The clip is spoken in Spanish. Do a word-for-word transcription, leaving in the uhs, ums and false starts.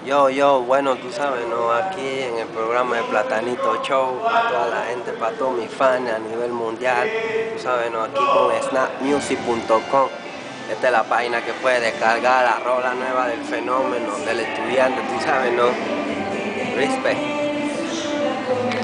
Yo, yo, bueno, tú sabes, ¿no? Aquí en el programa de Platanito Show, para toda la gente, para todos mis fans a nivel mundial, tú sabes, ¿no? Aquí con snap music punto com. Esta es la página que puedes descargar la rola nueva del fenómeno, del estudiante, tú sabes, ¿no? Respect.